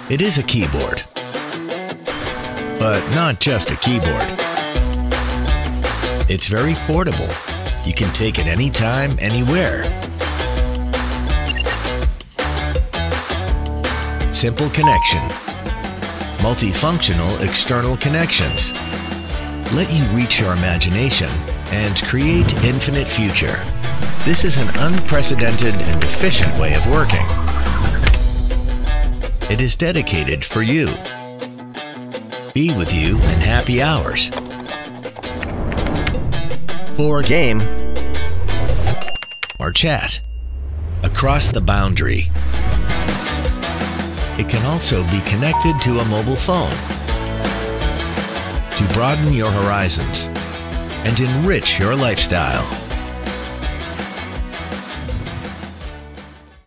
It is a keyboard, but not just a keyboard. It's very portable. You can take it anytime, anywhere. Simple connection. Multifunctional external connections. Let you reach your imagination and create infinite future. This is an unprecedented and efficient way of working. It is dedicated for you. Be with you in happy hours. For game or chat across the boundary. It can also be connected to a mobile phone to broaden your horizons and enrich your lifestyle.